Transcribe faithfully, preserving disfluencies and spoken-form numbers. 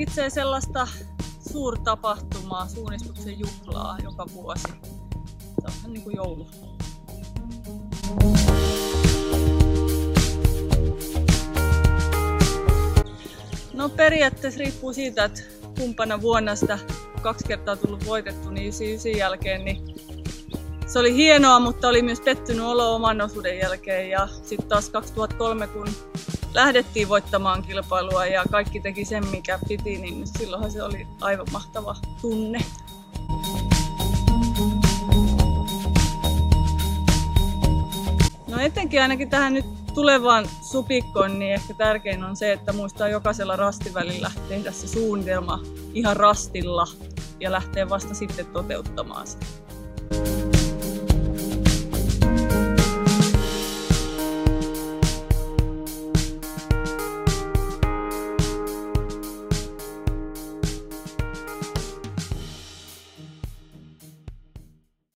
merkitsee sellaista suurtapahtumaa, suunnistuksen juhlaa joka vuosi. Se on vähän niin kuin joulu. No periaatteessa riippuu siitä, että kumpana vuonna sitä kaksi kertaa tullut voitettu, niin sen jälkeen niin se oli hienoa, mutta oli myös pettynyt olo oman osuuden jälkeen. Ja sitten taas kaksituhattakolme, kun lähdettiin voittamaan kilpailua ja kaikki teki sen, mikä piti, niin silloinhan se oli aivan mahtava tunne. No etenkin ainakin tähän nyt tulevaan supikkoon, niin ehkä tärkein on se, että muistaa jokaisella rastivälillä tehdä se suunnitelma ihan rastilla ja lähtee vasta sitten toteuttamaan sitä.